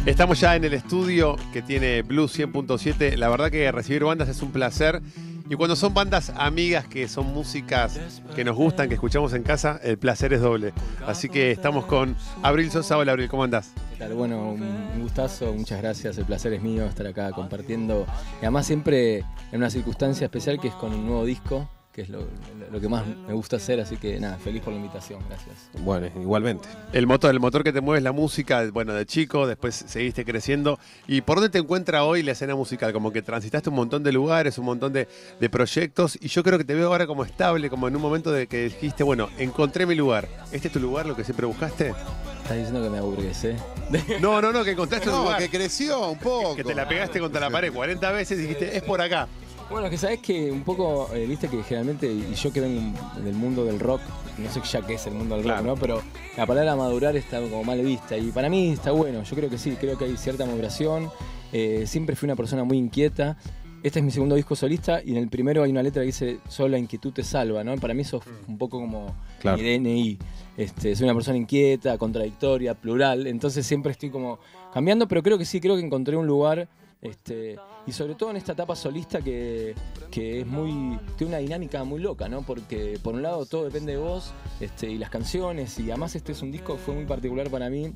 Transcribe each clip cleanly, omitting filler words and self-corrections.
Estamos ya en el estudio que tiene Blues 100.7. La verdad que recibir bandas es un placer. Y cuando son bandas amigas, que son músicas que nos gustan, que escuchamos en casa, el placer es doble. Así que estamos con Abril Sosa. Hola Abril, ¿cómo andás? ¿Qué tal? Bueno, un gustazo, muchas gracias. El placer es mío estar acá compartiendo. Y además siempre en una circunstancia especial que es con un nuevo disco, que es lo que más me gusta hacer, así que nada, feliz por la invitación, gracias. Bueno, igualmente. El motor que te mueve es la música, bueno, de chico, después seguiste creciendo. ¿Y por dónde te encuentra hoy la escena musical? Como que transitaste un montón de lugares, un montón de proyectos, y yo creo que te veo ahora como estable, como en un momento de que dijiste, bueno, encontré mi lugar. ¿Este es tu lugar, lo que siempre buscaste? ¿Estás diciendo que me aburguesé? No, que encontraste un lugar. Que creció un poco. Que te la pegaste contra la pared 40 veces y dijiste, es por acá. Bueno, que sabés que un poco, viste que generalmente, y yo que vengo del mundo del rock, no sé ya qué es el mundo del rock, Claro. ¿no? Pero la palabra madurar está como mal vista y para mí está bueno, yo creo que sí, creo que hay cierta maduración. Siempre fui una persona muy inquieta. Este es mi segundo disco solista y en el primero hay una letra que dice, solo la inquietud te salva, ¿no? Para mí eso es un poco como Claro. mi DNI. Soy una persona inquieta, contradictoria, plural, entonces siempre estoy como cambiando, pero creo que sí, creo que encontré un lugar. Y sobre todo en esta etapa solista que es tiene una dinámica muy loca, ¿no? Porque por un lado todo depende de vos, y las canciones, y además este es un disco que fue muy particular para mí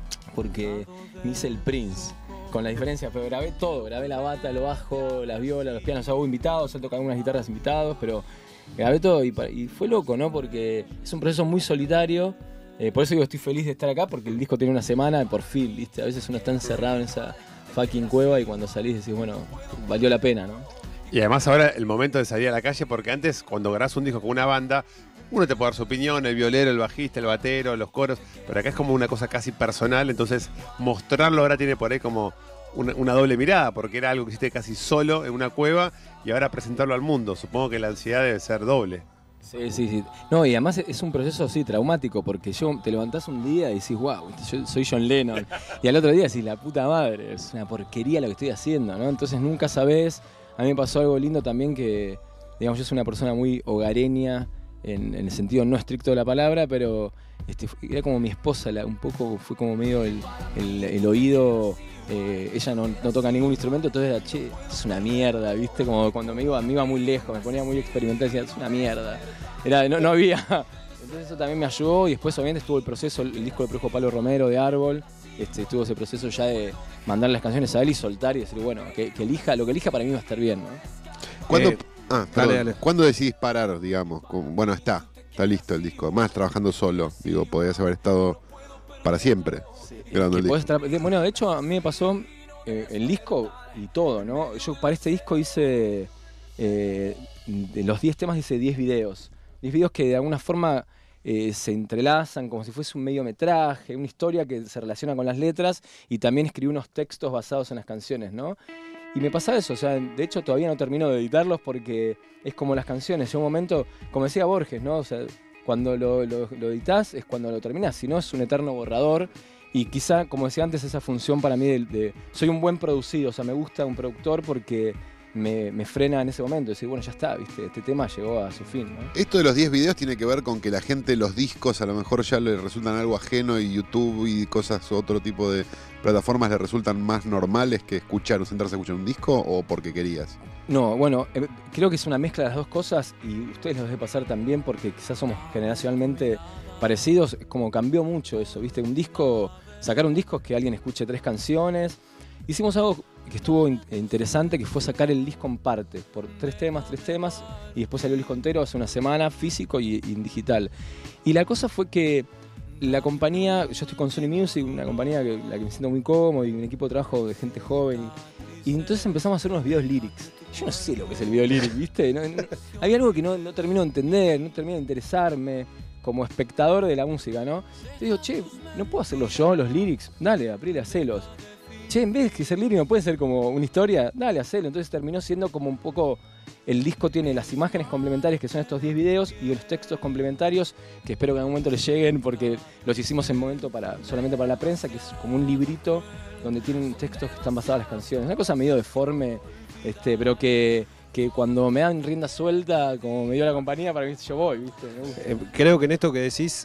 porque me hice el Prince, con la diferencia, pero grabé todo, grabé la bata, el bajo, las violas, los pianos, hubo invitados, he tocado algunas guitarras invitados, pero grabé todo y fue loco, ¿no? Porque es un proceso muy solitario. Por eso digo, estoy feliz de estar acá, porque el disco tiene una semana por fin, ¿viste? A veces uno está encerrado en esa fucking cueva y cuando salís decís, bueno, valió la pena, ¿no? Y además ahora el momento de salir a la calle, porque antes cuando grabás un disco con una banda, uno te puede dar su opinión, el violero, el bajista, el batero, los coros, pero acá es como una cosa casi personal, entonces mostrarlo ahora tiene por ahí como una doble mirada, porque era algo que hiciste casi solo en una cueva y ahora presentarlo al mundo. Supongo que la ansiedad debe ser doble. Sí. No, y además es un proceso, sí, traumático, porque te levantás un día y decís, wow, yo soy John Lennon. Y al otro día decís, la puta madre, es una porquería lo que estoy haciendo, ¿no? Entonces nunca sabés. A mí me pasó algo lindo también que, digamos, yo soy una persona muy hogareña, en el sentido no estricto de la palabra, pero era como mi esposa, un poco fue como medio el oído. Ella no toca ningún instrumento, entonces era, che, esto es una mierda, ¿viste? Como cuando me iba muy lejos, me ponía muy experimental, decía, es una mierda. No había. Entonces eso también me ayudó y después obviamente estuvo el proceso, el disco lo produjo Palo Romero de Árbol, estuvo ese proceso ya de mandar las canciones a él y soltar y decir, bueno, que elija, lo que elija para mí va a estar bien, ¿no? ¿Cuándo, dale. ¿Cuándo decidís parar, digamos? Bueno, está listo el disco. Más trabajando solo. Digo, podías haber estado para siempre grabando el disco. Bueno, de hecho a mí me pasó el disco y todo, ¿no? Yo para este disco hice, de los 10 temas hice 10 videos. 10 videos que de alguna forma se entrelazan como si fuese un mediometraje, una historia que se relaciona con las letras y también escribí unos textos basados en las canciones, ¿no? Y me pasa eso, o sea, de hecho todavía no termino de editarlos porque es como las canciones, en un momento, como decía Borges, ¿no? O sea, cuando lo editás es cuando lo terminás, si no es un eterno borrador. Y quizá, como decía antes, esa función para mí soy un buen producido, o sea, me gusta un productor porque me frena en ese momento, decir, bueno, ya está, ¿viste? Este tema llegó a su fin, ¿no? Esto de los 10 videos tiene que ver con que la gente, los discos, a lo mejor ya le resultan algo ajeno y YouTube y cosas, otro tipo de plataformas le resultan más normales que sentarse a escuchar un disco, o porque querías. No, bueno, creo que es una mezcla de las dos cosas y ustedes los debe pasar también porque quizás somos generacionalmente parecidos, como cambió mucho eso, ¿viste? Sacar un disco es que alguien escuche 3 canciones. Hicimos algo que estuvo interesante, que fue sacar el disco en parte, por 3 temas, y después salió el disco entero hace una semana, físico y en digital. Y la cosa fue que la compañía, yo estoy con Sony Music, una compañía la que me siento muy cómodo y un equipo de trabajo de gente joven, y entonces empezamos a hacer unos videos lyrics. Yo no sé lo que es el video lyric, ¿viste? Había algo que no termino de entender, no termino de interesarme como espectador de la música, ¿no? Entonces digo, che, ¿no puedo hacerlo yo, los lyrics? Dale, April, hacelos. Che, en vez de ser lyric, ¿no puede ser como una historia? Dale, hacelo. Entonces terminó siendo como un poco... El disco tiene las imágenes complementarias, que son estos 10 videos, y los textos complementarios, que espero que en algún momento les lleguen, porque los hicimos en momento solamente para la prensa, que es como un librito donde tienen textos que están basados en las canciones. Una cosa medio deforme, pero que cuando me dan rienda suelta, como me dio la compañía, para mí yo voy, ¿viste? Creo que en esto que decís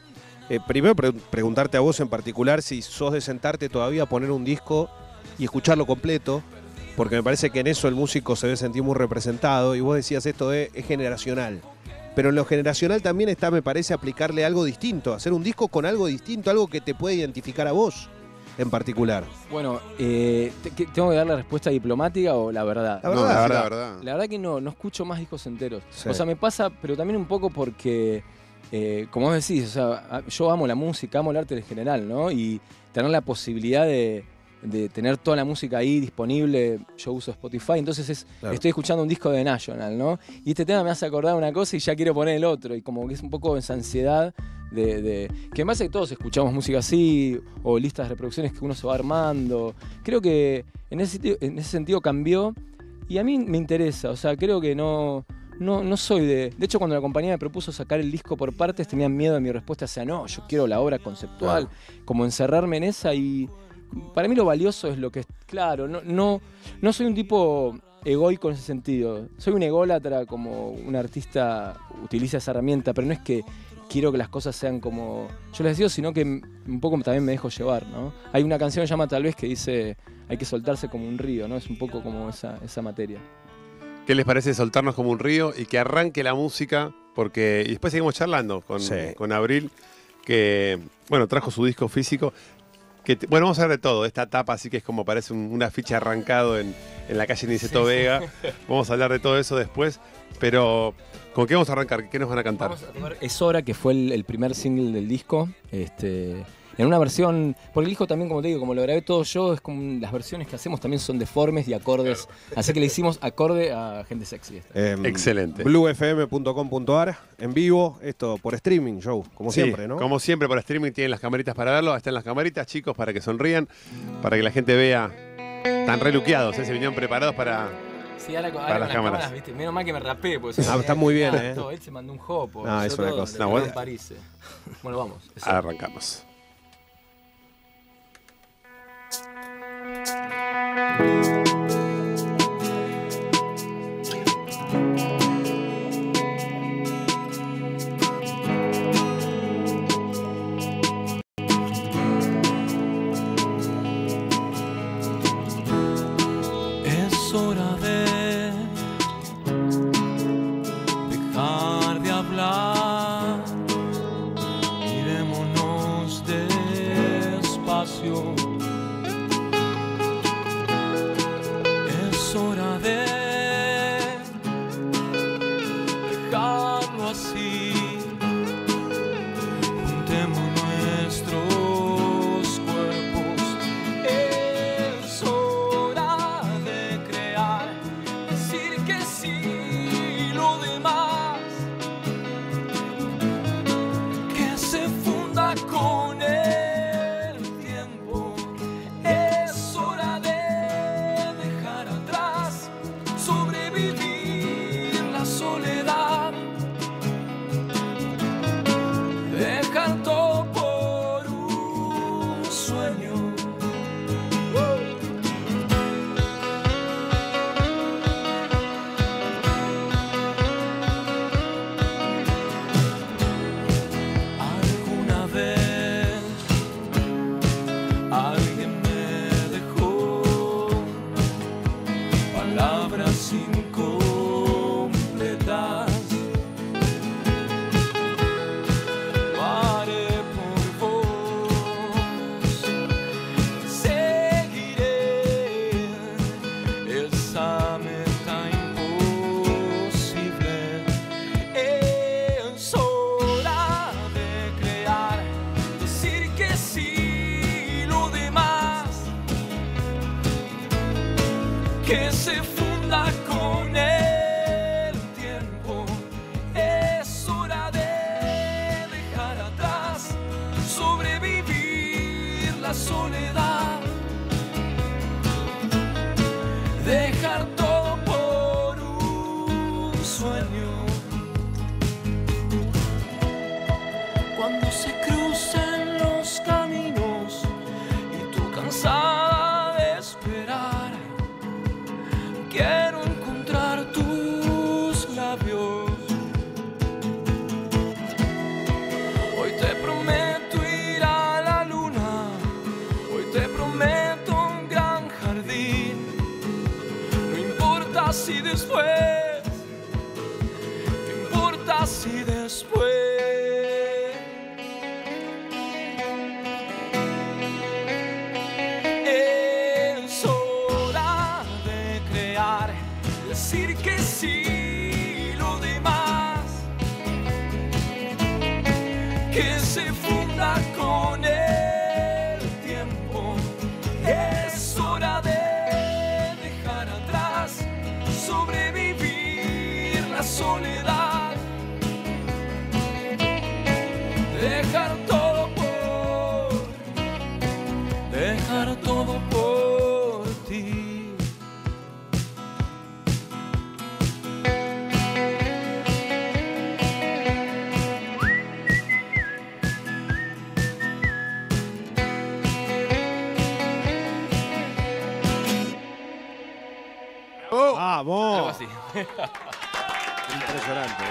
Primero preguntarte a vos en particular si sos de sentarte todavía a poner un disco y escucharlo completo, porque me parece que en eso el músico se debe sentir muy representado, y vos decías esto es generacional. Pero en lo generacional también está, me parece, aplicarle algo distinto, hacer un disco con algo distinto, algo que te puede identificar a vos en particular. Bueno, ¿tengo que dar la respuesta diplomática o la verdad? La No, verdad, decí la la verdad. verdad. La verdad que no escucho más discos enteros. Sí. O sea, me pasa, pero también un poco porque, como vos decís, o sea, yo amo la música, amo el arte en general, ¿no? Y tener la posibilidad de tener toda la música ahí disponible, yo uso Spotify, entonces Claro. estoy escuchando un disco de National, ¿no? Y este tema me hace acordar una cosa y ya quiero poner el otro, y como que es un poco esa ansiedad que me parece que todos escuchamos música así, o listas de reproducciones que uno se va armando. Creo que en ese sentido cambió, y a mí me interesa, o sea, creo que no soy de... De hecho, cuando la compañía me propuso sacar el disco por partes, tenían miedo de mi respuesta, o sea, no, yo quiero la obra conceptual, como encerrarme en esa, y para mí lo valioso es lo que es, claro, no soy un tipo egoico en ese sentido, soy un ególatra, como un artista utiliza esa herramienta, pero no es que quiero que las cosas sean como yo les digo, sino que un poco también me dejo llevar, ¿no? Hay una canción que se llama Tal vez que dice hay que soltarse como un río, ¿no? Es un poco como esa materia. ¿Qué les parece soltarnos como un río y que arranque la música? Porque, y después seguimos charlando Sí. con Abril, que, bueno, trajo su disco físico. Bueno, vamos a ver de todo. Esta etapa así que es como parece un afiche arrancado en la calle Niceto Vega. Vamos a hablar de todo eso después. Pero, ¿con qué vamos a arrancar? ¿Qué nos van a cantar? Vamos a tomar Es Hora, que fue el primer single del disco. En una versión, porque el disco también, como te digo, como lo grabé todo yo, es como las versiones que hacemos también son deformes y acordes. Así que le hicimos acorde a Gente Sexy. Excelente. bluefm.com.ar, en vivo, esto por streaming, Joe, como Sí, siempre, ¿no? Como siempre, por streaming tienen las camaritas para verlo. Están las camaritas, chicos, para que sonrían, para que la gente vea. Están reluqueados, se vinieron preparados para... Sí, ahora con las las cámaras. cámaras, ¿viste? Menos mal que me rapé. Porque Está muy bien, ¿eh? Él se mandó un jopo. Ah, yo es una todo, cosa. le No, quedó bueno. en París. Bueno, vamos. Arrancamos. Es hora de dejar de hablar, mirémonos despacio. Es hora de dejarlo así, juntemos nuestros cuerpos. Es hora de crear, decir que sí, lo demás que se funda con el tiempo. Es hora de dejar atrás, sobrevivir la soledad, dejar todo por un sueño. Alguna vez alguien me dejó palabras incompletas. Haré por vos, seguiré esa meta imposible. Es hora de crear, decir que sí, lo demás que se funda con el tiempo. Es hora de dejar atrás, sobrevivir la soledad, dejar todo por un sueño. Cuando se crucen los caminos y tú cansada de esperar, quiero encontrar tus labios. Hoy te prometo que se funda con el tiempo. Es hora de dejar atrás, sobrevivir la soledad, dejar todo por ti. ¡Oh! ¡Vamos! Algo así. Impresionante,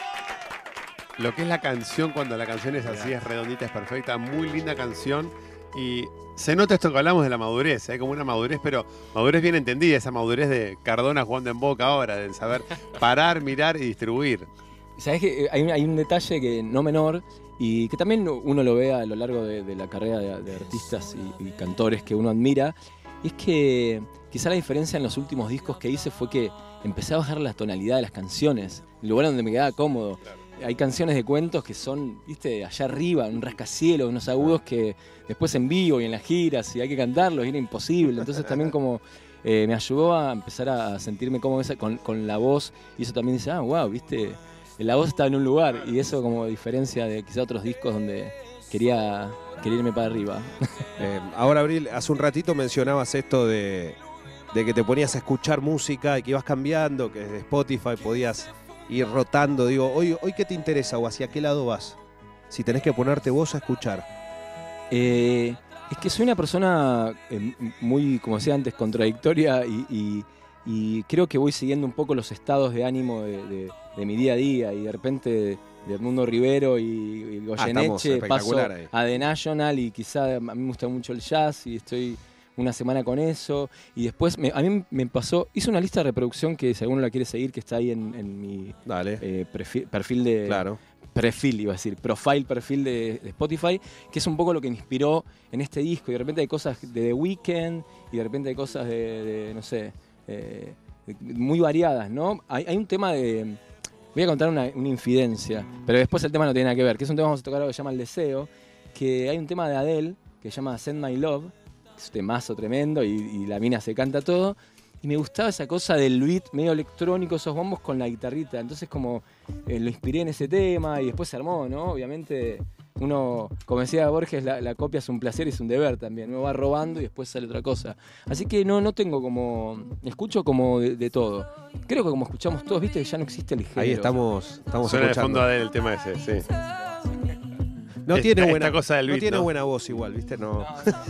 Lo que es la canción, cuando la canción es así, es redondita, es perfecta, muy linda canción. Y se nota esto que hablamos de la madurez, hay como una madurez, pero madurez bien entendida, esa madurez de Cardona jugando en Boca ahora, del saber parar, mirar y distribuir. Sabés que hay un detalle que no menor y que también uno lo ve a lo largo de la carrera de artistas y cantores que uno admira, y es que quizá la diferencia en los últimos discos que hice fue que empecé a bajar la tonalidad de las canciones, el lugar donde me quedaba cómodo. Hay canciones de cuentos que son, viste, allá arriba, un rascacielos, unos agudos que después en vivo y en las giras, y hay que cantarlos, y era imposible. Entonces también como me ayudó a empezar a sentirme cómodo con la voz, y eso también dice, wow, viste, la voz está en un lugar, y eso como diferencia de quizá otros discos donde quería irme para arriba. Ahora, Abril, hace un ratito mencionabas esto de que te ponías a escuchar música y que ibas cambiando, que desde Spotify podías ir rotando. Digo, hoy ¿qué te interesa o hacia qué lado vas? Si tenés que ponerte vos a escuchar. Es que soy una persona muy, como decía antes, contradictoria y creo que voy siguiendo un poco los estados de ánimo de mi día a día, y de repente de Edmundo Rivero y Goyeneche paso ahí a The National, y quizá a mí me gusta mucho el jazz y estoy una semana con eso, y después a mí me pasó, hice una lista de reproducción que si alguno la quiere seguir, que está ahí en mi Dale. perfil de... Claro. Perfil, iba a decir, perfil de Spotify, que es un poco lo que me inspiró en este disco, y de repente hay cosas de The Weeknd, y de repente hay cosas de no sé, muy variadas, ¿no? Hay un tema de... Voy a contar una infidencia, pero después el tema no tiene nada que ver, que es un tema que vamos a tocar algo que se llama El Deseo, que hay un tema de Adele que se llama Send My Love, que es un temazo tremendo, y la mina se canta todo, y me gustaba esa cosa del beat medio electrónico, esos bombos con la guitarrita, entonces como lo inspiré en ese tema, y después se armó, ¿no? Obviamente uno, como decía Borges, la copia es un placer y es un deber también, uno va robando y después sale otra cosa. Así que no tengo como, escucho como de todo. Creo que como escuchamos todos, viste que ya no existe el género. Ahí estamos Suena de escuchando. fondo Adele el tema ese, sí. No tiene Esta buena cosa del no beat, tiene ¿no? buena voz igual, ¿viste? No.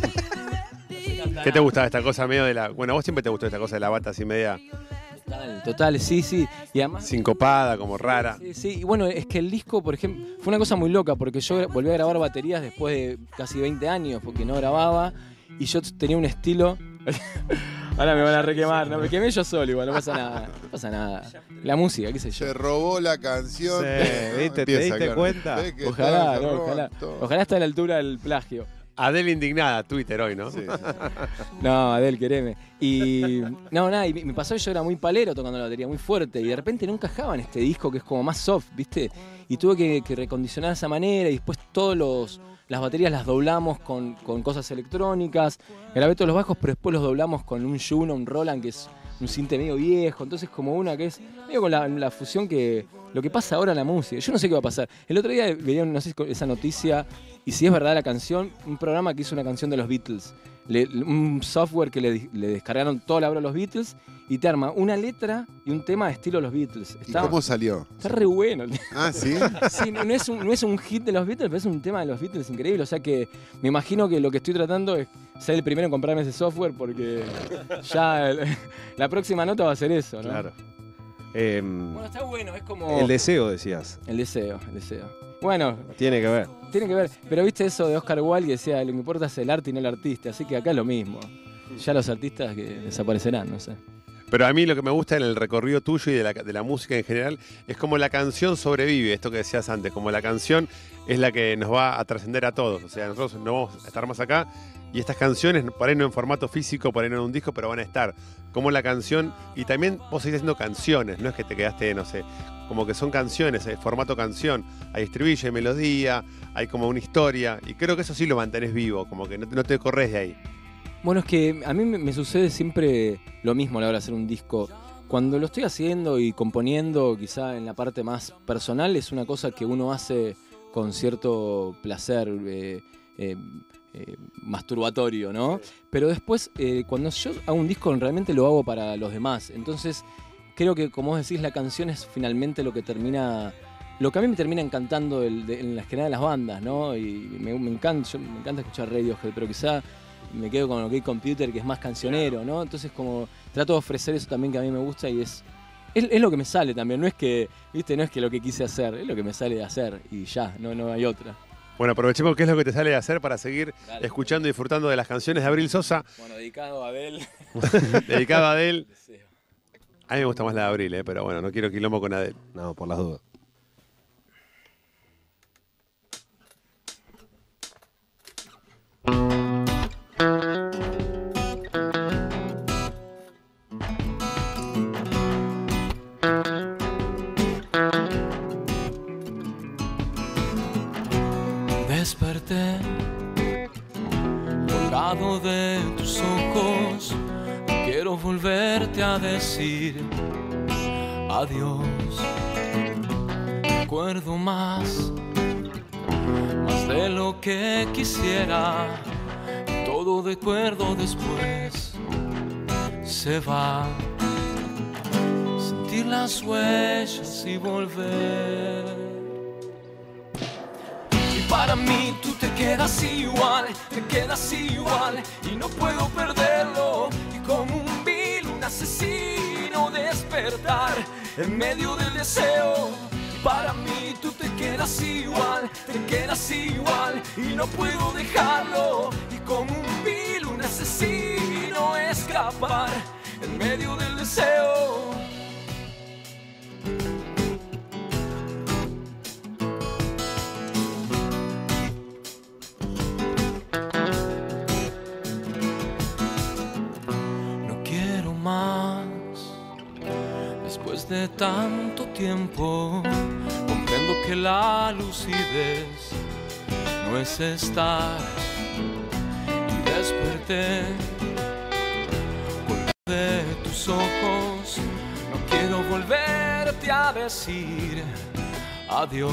¿Qué te gustaba esta cosa medio de la... Bueno, a vos siempre te gustó esta cosa de la bata así media Total, sí. Y además... sincopada, como rara. Sí, y bueno, es que el disco, por ejemplo, fue una cosa muy loca, porque yo volví a grabar baterías después de casi 20 años, porque no grababa, y yo tenía un estilo... Ahora me van a requemar, no me quemé yo solo igual, no pasa nada. La música, qué sé yo. Se robó la canción. Sí, ¿viste? ¿Te Empieza, diste claro. cuenta? Ve que Ojalá, todo se no, roba, ojalá. todo. Ojalá esté a la altura del plagio. Adele indignada, Twitter hoy, ¿no? Sí, sí. No, Adel, quereme. Y nada, y me pasó que yo era muy palero tocando la batería, muy fuerte, y de repente no encajaba en este disco que es como más soft, ¿viste? Y tuve que recondicionar de esa manera, y después las baterías las doblamos con cosas electrónicas. Grabé todos los bajos, pero después los doblamos con un Juno, un Roland, que es un sinte medio viejo. Entonces como una que es medio con la fusión que... Lo que pasa ahora en la música. Yo no sé qué va a pasar. El otro día veía, no sé, esa noticia, y si es verdad la canción, un programa que hizo una canción de los Beatles. Un software que le descargaron toda la obra a los Beatles, y te arma una letra y un tema de estilo los Beatles. ¿Y cómo salió? Está re bueno. Ah, ¿sí? Sí, no es un hit de los Beatles, pero es un tema de los Beatles increíble. O sea que me imagino que lo que estoy tratando es ser el primero en comprarme ese software, porque ya la próxima nota va a ser eso, ¿no? Claro. Bueno, está bueno, es como... El deseo, decías. El deseo. Bueno, Tiene que ver. tiene que ver. Pero viste eso de Oscar Wilde que decía, lo que importa es el arte y no el artista. Así que acá es lo mismo. Ya los artistas que desaparecerán, no sé. Pero a mí lo que me gusta en el recorrido tuyo y de la música en general es como la canción sobrevive, esto que decías antes, como la canción es la que nos va a trascender a todos. O sea, nosotros no vamos a estar más acá y estas canciones, por ahí no en formato físico, por ahí no en un disco, pero van a estar como la canción. Y también vos seguís haciendo canciones, no es que te quedaste, no sé, como que son canciones, formato canción. Hay estribillo, hay melodía, hay como una historia. Y creo que eso sí lo mantenés vivo, como que no te corres de ahí. Bueno, es que a mí me sucede siempre lo mismo a la hora de hacer un disco. Cuando lo estoy haciendo y componiendo, quizá en la parte más personal, es una cosa que uno hace con cierto placer masturbatorio, ¿no? Pero después, cuando yo hago un disco, realmente lo hago para los demás. Entonces, creo que, como vos decís, la canción es finalmente lo que termina... Lo que a mí me termina encantando en la general de las bandas, ¿no? Y me encanta escuchar Radiohead, pero quizá me quedo con OK Computer, que es más cancionero, ¿no? Entonces, como trato de ofrecer eso también que a mí me gusta y es lo que me sale también. No es que, ¿viste? No es que lo que quise hacer, es lo que me sale de hacer y ya, no hay otra. Bueno, aprovechemos qué es lo que te sale de hacer para seguir escuchando y disfrutando de las canciones de Abril Sosa. Bueno, dedicado a Abel. Dedicado a Adele. A mí me gusta más la de Abril, pero bueno, no quiero quilombo con Adele. No, por las dudas. Desperté colgado de tus ojos, quiero volverte a decir adiós. Recuerdo más de lo que quisiera, todo recuerdo después se va. Sentir las huellas y volver. Para mí tú te quedas igual y no puedo perderlo. Y como un vil, un asesino despertar en medio del deseo. Para mí tú te quedas igual y no puedo dejarlo. Y como un vil, un asesino escapar en medio del deseo. Después de tanto tiempo, comprendo que la lucidez no es estar. Y desperté colgado de tus ojos, no quiero volverte a decir adiós.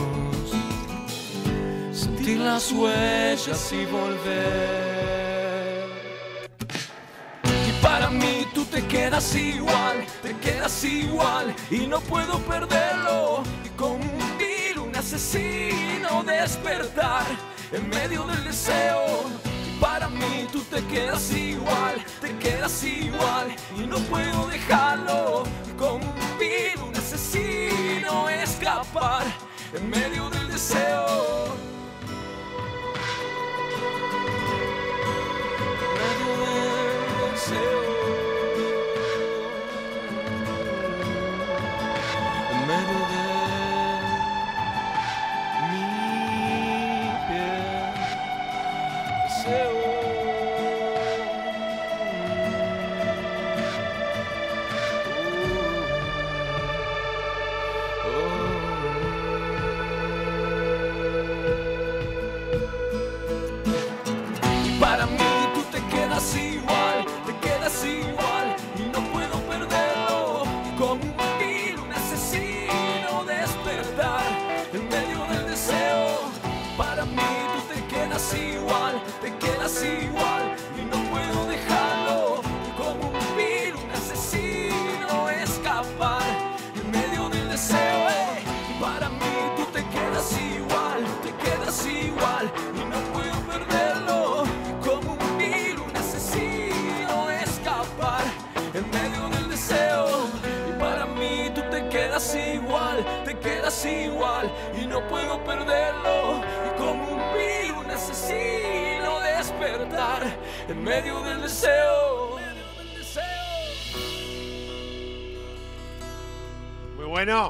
Sentir las huellas y volver. Para mí tú te quedas igual y no puedo perderlo. Y como un vil, un asesino despertar en medio del deseo. Y para mí tú te quedas igual y no puedo dejarlo. Y como un vil, un asesino escapar en medio del deseo. En medio de mi piel, deseo. Y para mí tú te quedas igual y no puedo perderlo. Y como un vil, un asesino despertar en medio del deseo. Para mí tú te quedas igual y no puedo dejarlo. Y como un vil, un asesino escapar en medio del deseo. Y para mí tú te quedas igual y no puedo perderlo. Y como un vil, un asesino escapar en medio del deseo. Y para mí tú te quedas igual y no puedo perderlo. Y como un vil, un asesino despertar en medio del deseo. bueno!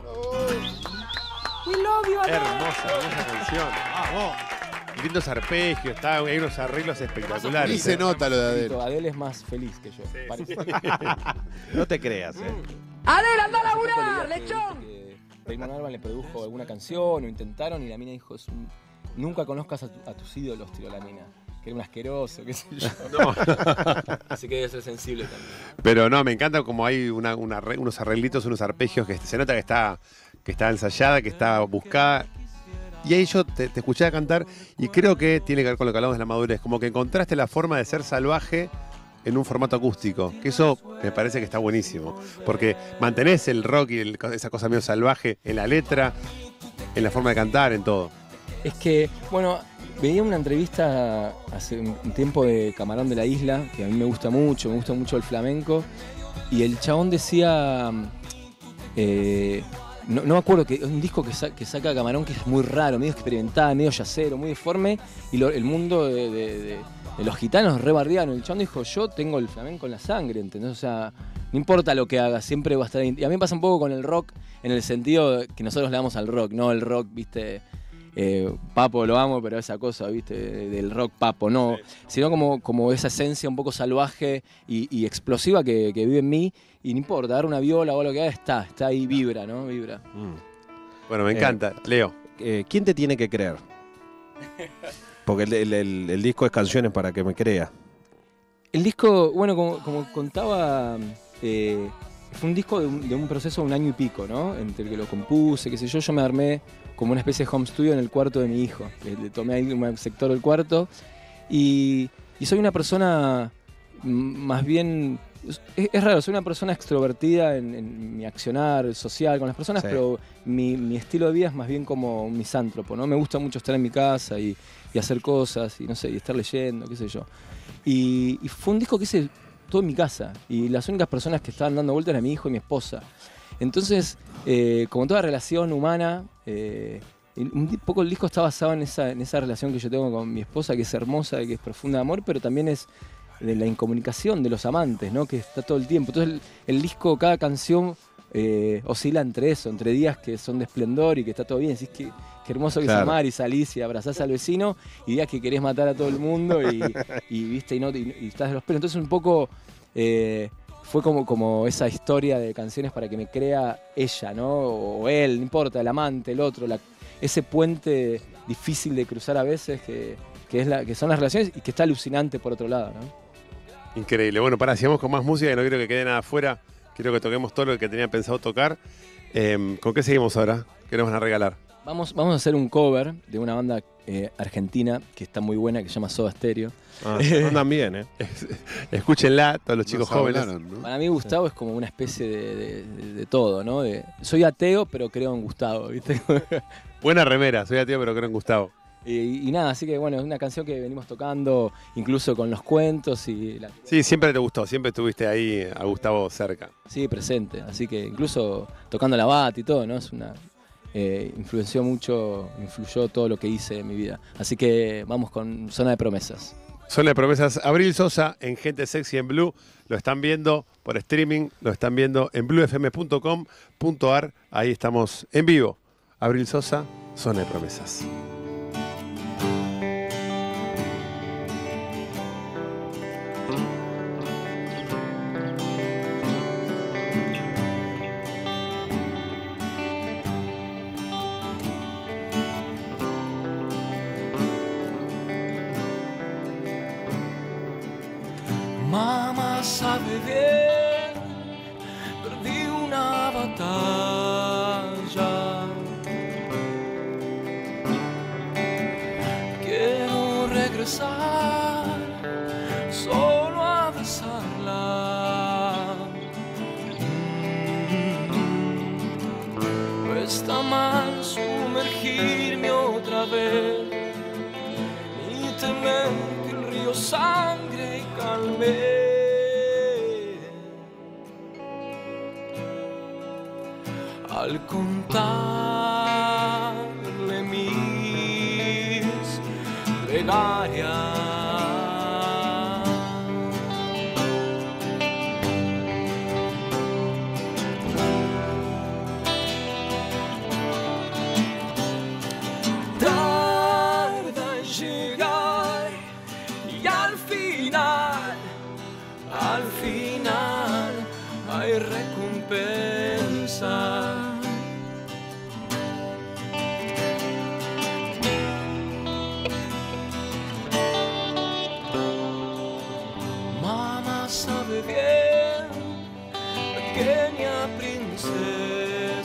Hermosa canción. ¡Vamos! Lindos arpegios, hay unos arreglos espectaculares. Ni se nota lo de Adele. Adele es más feliz que yo. Parece. No te creas, ¡Adel, anda a laburar, lechón! Damon Albarn le produjo alguna canción o intentaron y la mina dijo, nunca conozcas a tus ídolos, tiró la mina. Que era un asqueroso, qué sé yo. No. Así que debe ser sensible también. Pero no, me encanta como hay unos arreglitos, unos arpegios que se nota que está ensayada, que está buscada. Y ahí yo te escuché cantar y creo que tiene que ver con lo que hablamos de la madurez. Como que encontraste la forma de ser salvaje en un formato acústico. Que eso me parece que está buenísimo. Porque mantenés el rock y esa cosa medio salvaje en la letra, en la forma de cantar, en todo. Es que, bueno, veía una entrevista hace un tiempo de Camarón de la Isla, que a mí me gusta mucho el flamenco. Y el chabón decía... No me acuerdo, que es un disco que saca Camarón que es muy raro, medio experimental, medio yacero, muy deforme, y el mundo de los gitanos re bardearon. El chabón dijo, yo tengo el flamenco en la sangre, ¿entendés? O sea, no importa lo que haga, siempre va a estar ahí. Y a mí me pasa un poco con el rock, en el sentido que nosotros le damos al rock, no el rock, viste, Papo lo amo, pero esa cosa, viste, del rock Papo, no, sino como esa esencia un poco salvaje y explosiva que vive en mí. Y no importa, dar una viola o lo que haga, está ahí, vibra, ¿no? Vibra. Bueno, me encanta. Leo. ¿Quién te tiene que creer? Porque el disco es Canciones para que me crea. El disco, bueno, como contaba, fue un disco de un proceso de 1 año y pico, ¿no? Entre que lo compuse, qué sé yo me armé como una especie de home studio en el cuarto de mi hijo. Le tomé ahí un sector del cuarto y soy una persona más bien... Es raro, soy una persona extrovertida en mi accionar social con las personas, sí. Pero mi estilo de vida es más bien como un misántropo, ¿no? Me gusta mucho estar en mi casa y hacer cosas y no sé, y estar leyendo, qué sé yo. Y fue un disco que hice todo en mi casa y las únicas personas que estaban dando vueltas eran mi hijo y mi esposa. Entonces, como toda relación humana, un poco el disco está basado en esa relación que yo tengo con mi esposa, que es hermosa, que es profunda de amor, pero también es de la incomunicación de los amantes, ¿no? Que está todo el tiempo. Entonces el disco, cada canción oscila entre eso, entre días que son de esplendor y que está todo bien, decís que hermoso que es amar y salís y abrazás al vecino, y días que querés matar a todo el mundo y viste y estás de los pelos. Entonces un poco fue como esa historia de Canciones para que me crea ella, ¿no? O él, no importa, el amante, el otro, ese puente difícil de cruzar a veces que son las relaciones y que está alucinante por otro lado, ¿no? Increíble. Bueno, sigamos con más música, que no quiero que quede nada afuera. Quiero que toquemos todo lo que tenía pensado tocar. ¿Con qué seguimos ahora? ¿Qué nos van a regalar? Vamos a hacer un cover de una banda argentina que está muy buena, que se llama Soda Stereo. Andan bien, ¿eh? Escúchenla, todos los chicos jóvenes. Hablaron, ¿no? Para mí Gustavo es como una especie de todo, ¿no? Soy ateo, pero creo en Gustavo, ¿viste? Buena remera, soy ateo, pero creo en Gustavo. Y nada, así que bueno, es una canción que venimos tocando incluso con los cuentos Sí, siempre te gustó, siempre estuviste ahí a Gustavo cerca. Sí, presente, así que incluso tocando la bata y todo, ¿no? Es una... influyó todo lo que hice en mi vida. Así que vamos con Zona de Promesas. Zona de Promesas, Abril Sosa en Gente Sexy en Blue. Lo están viendo por streaming, lo están viendo en bluefm.com.ar. Ahí estamos en vivo. Abril Sosa, Zona de Promesas. Mamá sabe bien, perdí una batalla. Quiero regresar solo a besarla. No está mal sumergirme otra vez y temer que el río sangre y calme. Al contarle mis plegarias,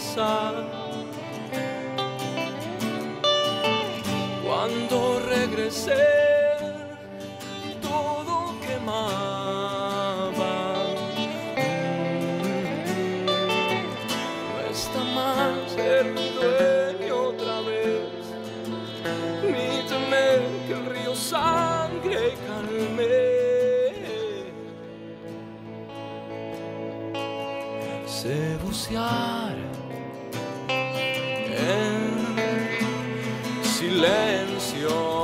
promesa. Cuando regresé, todo quemaba. No está mal ser mi dueño otra vez, ni temer que el río sangre calme. Sé bucear en silencio.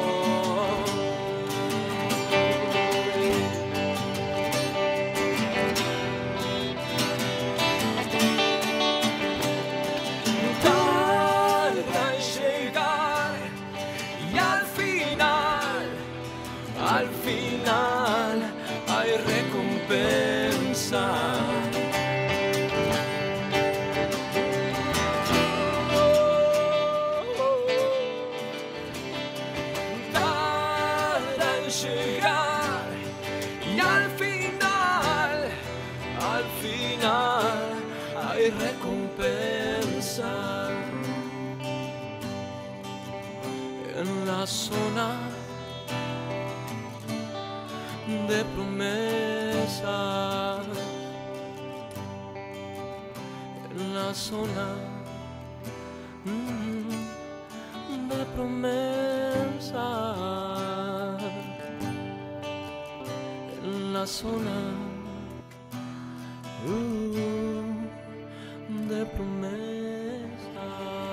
Tarda en llegar y al final hay recompensa. Llegar y al final hay recompensa. En la zona de promesas, en la zona de promesas. La zona de promesa.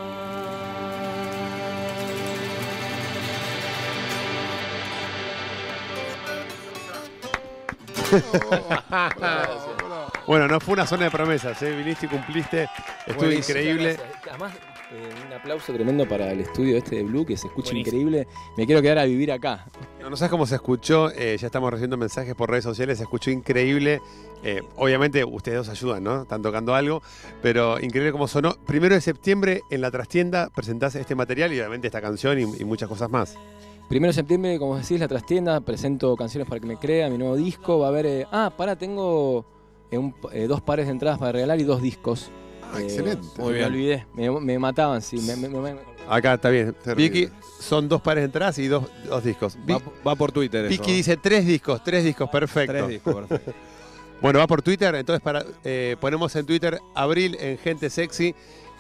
Bueno, no fue una zona de promesas, viniste y cumpliste, estuvo Buenísimo. increíble. Además, un aplauso tremendo para el estudio este de Blue, que se escucha increíble. Me quiero quedar a vivir acá. No sabes cómo se escuchó, ya estamos recibiendo mensajes por redes sociales, se escuchó increíble. Obviamente ustedes dos ayudan, ¿no? Están tocando algo, pero increíble cómo sonó. 1 de septiembre en la trastienda presentás este material y obviamente esta canción y muchas cosas más. 1 de septiembre, como decís, la trastienda, presento Canciones para que me crea, mi nuevo disco. Va a haber. Tengo 2 pares de entradas para regalar y 2 discos. Excelente. Muy bien. Me olvidé, me mataban, sí. Acá está bien. Terrible. Vicky, son 2 pares de entradas y 2 discos. Va por Twitter eso. Vicky dice 3 discos, perfecto. 3 discos, perfecto. Bueno, va por Twitter, entonces ponemos en Twitter Abril en Gente Sexy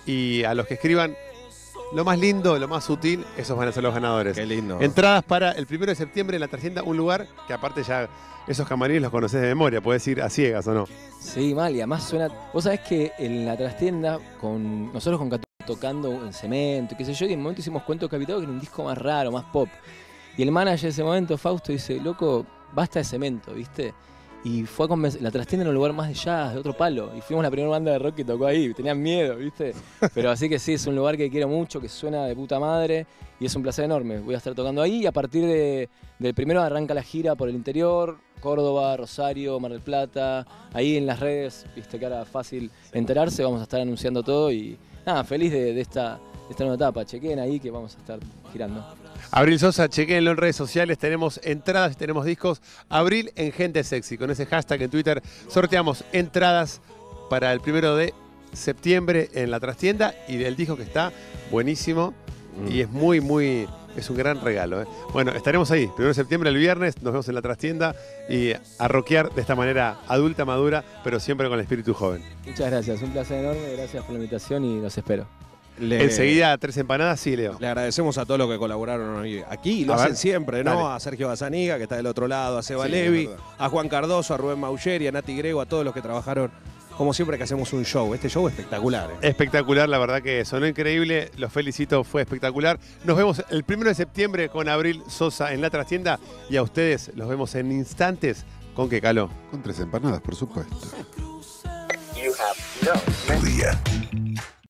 y a los que escriban lo más lindo, lo más sutil, esos van a ser los ganadores. Qué lindo. Entradas para el 1 de septiembre en la trastienda, un lugar que aparte ya esos camarines los conoces de memoria, puedes ir a ciegas o no. Sí, mal, y además suena. Vos sabés que en la trastienda, nosotros con Catu tocando en cemento, qué sé yo, y en un momento hicimos Cuento Capitado, que era un disco más raro, más pop. Y el manager de ese momento, Fausto, dice, loco, basta de cemento, ¿viste? Y fue a convencer, la trastienda era un lugar más de jazz, de otro palo. Y fuimos la primera banda de rock que tocó ahí, tenían miedo, ¿viste? Pero así que sí, es un lugar que quiero mucho, que suena de puta madre. Y es un placer enorme. Voy a estar tocando ahí y a partir del 1 arranca la gira por el interior, Córdoba, Rosario, Mar del Plata. Ahí en las redes, viste que era fácil enterarse, vamos a estar anunciando todo y nada, feliz de esta nueva etapa. Chequen ahí que vamos a estar girando. Abril Sosa, chequéenlo en redes sociales, tenemos entradas, tenemos discos. Abril en Gente Sexy, con ese hashtag en Twitter sorteamos entradas para el 1 de septiembre en la trastienda y del disco que está buenísimo y es es un gran regalo. Bueno, estaremos ahí, 1 de septiembre, el viernes, nos vemos en la trastienda y a rockear de esta manera adulta, madura, pero siempre con el espíritu joven. Muchas gracias, un placer enorme, gracias por la invitación y los espero. Enseguida 3 empanadas, sí, Leo. Le agradecemos a todos los que colaboraron hoy aquí, y lo hacen siempre, ¿no? Dale. A Sergio Bazaniga, que está del otro lado, a Seba Sí, Levi, es verdad. a Juan Cardoso, a Rubén Maugeri, a Nati Grego, a todos los que trabajaron, como siempre que hacemos un show. Este show es espectacular. Espectacular, la verdad que sonó increíble, los felicito, fue espectacular. Nos vemos el 1 de septiembre con Abril Sosa en la trastienda y a ustedes los vemos en instantes con Que Caló. Con 3 empanadas, por supuesto. You have no